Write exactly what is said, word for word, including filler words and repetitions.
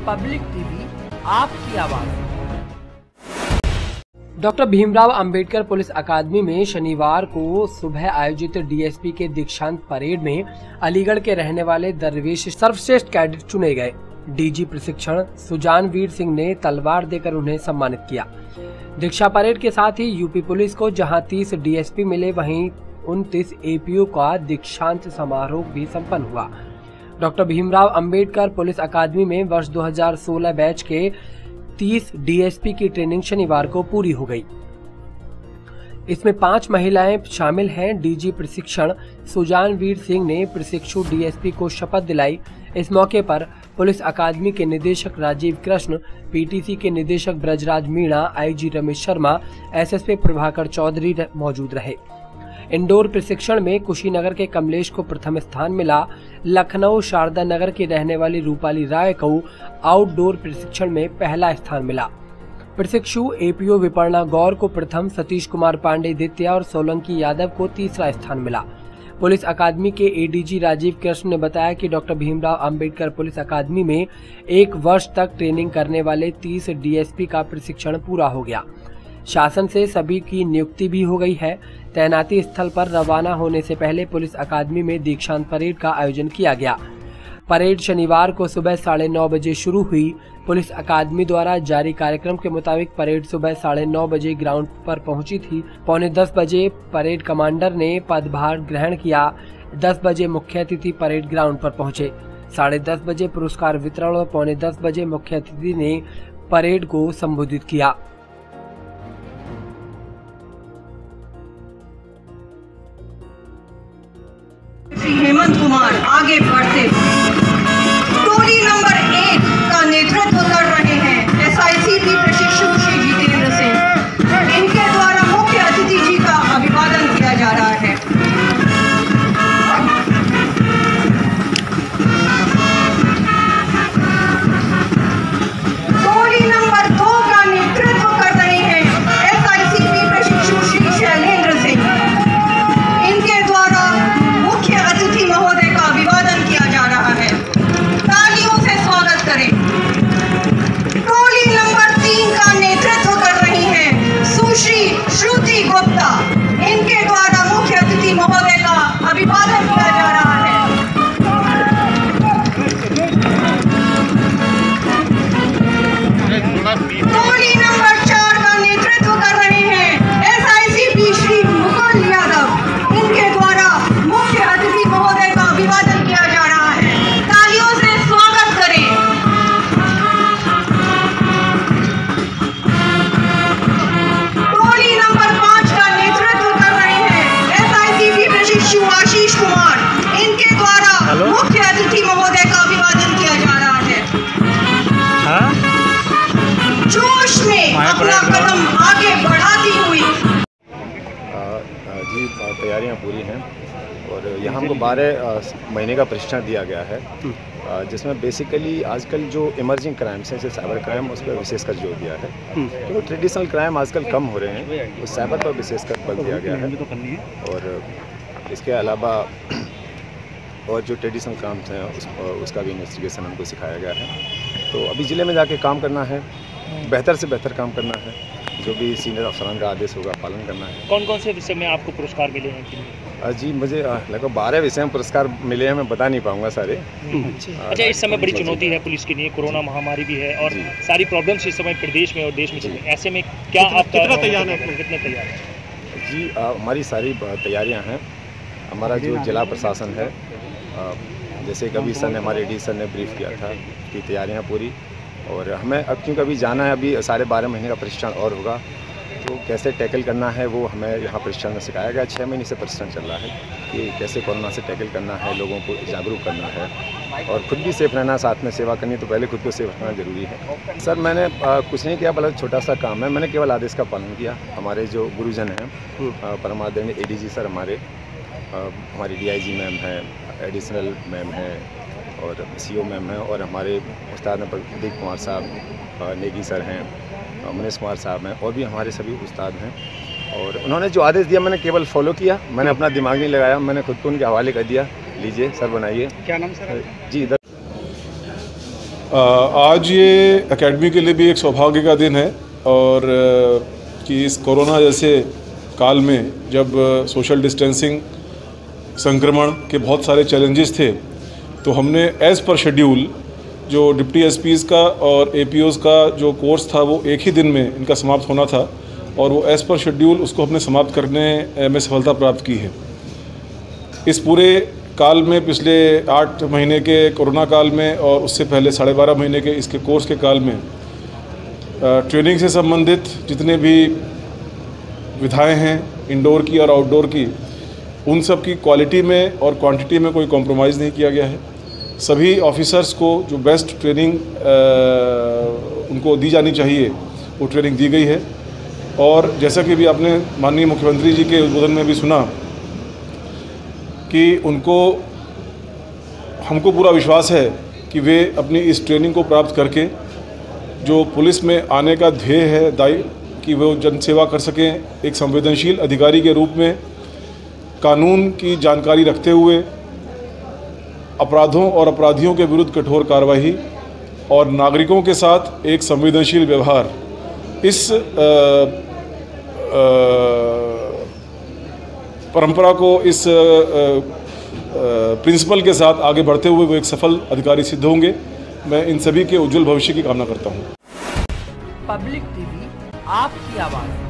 Public TV, आपकी आवाज। Doctor Bhimrao Ambedkar police academy में शनिवार को सुबह आयोजित डीएसपी के दीक्षांत परेड में अलीगढ़ के रहने वाले दरवेश सर्वश्रेष्ठ कैडेट चुने गए। डीजी प्रशिक्षण सुजान वीर सिंह ने तलवार देकर उन्हें सम्मानित किया। दीक्षा परेड के साथ ही यूपी पुलिस को जहां तीस डीएसपी मिले, वहीं उनतीस एपीओ का दीक्षांत समारोह भी संपन्न हुआ। Doctor Bhimrao Ambedkar police academy में वर्ष दो हज़ार सोलह बैच के तीस डीएसपी की ट्रेनिंग शनिवार को पूरी हो गई। इसमें पांच महिलाएं शामिल हैं। डीजी प्रशिक्षण सुजान वीर सिंह ने प्रशिक्षु डीएसपी को शपथ दिलाई। इस मौके पर पुलिस अकादमी के निदेशक राजीव कृष्ण, पीटीसी के निदेशक ब्रजराज मीणा, आईजी रमेश शर्मा, एसएसपी प्रभाकर चौधरी मौजूद रहे। इंडोर प्रशिक्षण में कुशीनगर के कमलेश को प्रथम स्थान मिला। लखनऊ शारदा नगर की रहने वाली रूपाली राय को आउटडोर प्रशिक्षण में पहला स्थान मिला। प्रशिक्षु एपीओ विपर्णा गौर को प्रथम, सतीश कुमार पांडे द्वितीय और सोलंकी यादव को तीसरा स्थान मिला। पुलिस अकादमी के एडीजी राजीव कृष्ण ने बताया कि doctor Bhimrao Ambedkar police academy में एक वर्ष तक ट्रेनिंग करने वाले तीस डीएसपी का प्रशिक्षण पूरा हो गया। शासन से सभी की नियुक्ति भी हो गई है। तैनाती स्थल पर रवाना होने से पहले पुलिस अकादमी में दीक्षांत परेड का आयोजन किया गया। परेड शनिवार को सुबह साढ़े नौ बजे शुरू हुई। पुलिस अकादमी द्वारा जारी कार्यक्रम के मुताबिक परेड सुबह साढ़े नौ बजे ग्राउंड पर पहुंची थी। पौने दस बजे परेड कमांडर ने पदभार ग्रहण किया। दस बजे मुख्य अतिथि परेड ग्राउंड पर पहुंचे। साढ़े दस बजे पुरस्कार वितरण और पौने दस बजे मुख्य अतिथि ने परेड को संबोधित किया। हेमंत कुमार आगे बढ़ते टोली नंबर एक का नेतृत्व कर रहे हैं एसआईसी की प्रशिक्षु श्री जितेंद्र सिंह। इनके द्वारा मुख्य अतिथि जी का अभिवादन किया जा रहा है। टोली नंबर दो का नेतृत्व कर रहे हैं एसआईसी की प्रशिक्षु श्री शैलेंद्र सिंह। इनके द्वारा मुख्य अतिथि महोदय का अभिवादन किया जा रहा है। तालियों से स्वागत करें। टोली नंबर तीन का नेतृत्व कर रही हैं सुश्री श्रुति गुप्ता। इनके द्वारा मुख्य अतिथि महोदय का अभिवादन किया जा रहा है। टोली नंबर चार का नेतृत्व कर रहे हैं एसआईसी पी श्री मुकुल यादव। इनके द्वारा मुख्य अतिथि महोदय का अभिवादन किया जा रहा है। तालियों से स्वागत करें। टोली नंबर पाँच का नेतृत्व कर रहे हैं एसआईसी पी प्रशिक्षु आशीष कुमार। इनके द्वारा मुख्य अतिथि महोदय का अभिवादन किया जा रहा है। हाँ? जोश में अपना कदम आगे बढ़ाती हुई जी तैयारियां पूरी हैं और यहाँ हमको बारह महीने का प्रशिक्षण दिया गया है, जिसमें बेसिकली आजकल जो इमर्जिंग क्राइम्स हैं, जैसे साइबर क्राइम, उस पर विशेषकर जोर दिया है। क्योंकि ट्रेडिशनल क्राइम आजकल कम हो रहे हैं, उस साइबर पर विशेषकर बल दिया गया है। और इसके अलावा और जो ट्रेडिशनल क्राइम्स हैं उस, उसका भी इन्वेस्टिगेशन हमको सिखाया गया है। तो अभी ज़िले में जाके काम करना है, बेहतर से बेहतर काम करना है, जो भी सीनियर अफसरान का आदेश होगा पालन करना है। कौन कौन से विषय में आपको पुरस्कार मिले हैं? जी मुझे लगभग बारह विषय में पुरस्कार मिले हैं, मैं बता नहीं पाऊंगा सारे। अच्छा, इस समय बड़ी चुनौती है पुलिस के लिए, कोरोना महामारी भी है और सारी प्रॉब्लम्स इस समय प्रदेश में और देश में चल रही है। ऐसे में क्या आप कितना तैयार है? कितने तैयार है? जी आ, हमारी सारी तैयारियाँ हैं। हमारा जो जिला प्रशासन है, आ, जैसे कभी सर ने हमारे डी सर ने ब्रीफ किया था कि तैयारियाँ पूरी, और हमें अब क्योंकि अभी जाना है, अभी साढ़े बारह महीने का प्रशिक्षण और होगा, तो कैसे टैकल करना है वो हमें यहाँ प्रशिक्षण में सिखाया गया। छः महीने से प्रशिक्षण चल रहा है कि कैसे कोरोना से टैकल करना है, लोगों को जागरूक करना है और खुद भी सेफ रहना, साथ में सेवा करनी, तो पहले खुद को सेफ रहना जरूरी है। सर मैंने आ, कुछ नहीं किया, बल्कि छोटा सा काम है, मैंने केवल आदेश का पालन किया। हमारे जो गुरुजन हैं, परमादरणीय एडीजी सर हमारे, आ, हमारी डीआईजी मैम है, एडिशनल मैम है और सीओ मैम हैं, और हमारे उस्ताद प्रदीप कुमार साहब, नेगी सर हैं, मनीष कुमार साहब हैं, और भी हमारे सभी उस्ताद हैं। और उन्होंने जो आदेश दिया मैंने केवल फॉलो किया, मैंने अपना दिमाग नहीं लगाया, मैंने खुद को उनके हवाले कर दिया। लीजिए सर बनाइए। क्या नाम सर? जी इधर आज ये एकेडमी के लिए भी एक सौभाग्य का दिन है और कि इस कोरोना जैसे काल में जब सोशल डिस्टेंसिंग संक्रमण के बहुत सारे चैलेंजेस थे, तो हमने एज़ पर शेड्यूल जो डिप्टी एसपीज़ का और एपीओज़ का जो कोर्स था वो एक ही दिन में इनका समाप्त होना था और वो एज़ पर शेड्यूल उसको हमने समाप्त करने में सफलता प्राप्त की है। इस पूरे काल में, पिछले आठ महीने के कोरोना काल में और उससे पहले साढ़े बारह महीने के इसके कोर्स के काल में ट्रेनिंग से संबंधित जितने भी विधाएं हैं इंडोर की और आउटडोर की, उन सब की क्वालिटी में और क्वांटिटी में कोई कॉम्प्रोमाइज़ नहीं किया गया है। सभी ऑफिसर्स को जो बेस्ट ट्रेनिंग उनको दी जानी चाहिए वो ट्रेनिंग दी गई है। और जैसा कि भी आपने माननीय मुख्यमंत्री जी के उद्बोधन में भी सुना कि उनको हमको पूरा विश्वास है कि वे अपनी इस ट्रेनिंग को प्राप्त करके जो पुलिस में आने का ध्येय है दायी कि वो जनसेवा कर सकें, एक संवेदनशील अधिकारी के रूप में कानून की जानकारी रखते हुए अपराधों और अपराधियों के विरुद्ध कठोर कार्रवाई और नागरिकों के साथ एक संवेदनशील व्यवहार, इस आ, आ, परंपरा को, इस प्रिंसिपल के साथ आगे बढ़ते हुए वो एक सफल अधिकारी सिद्ध होंगे। मैं इन सभी के उज्जवल भविष्य की कामना करता हूँ। पब्लिक टीवी, आपकी आवाज़।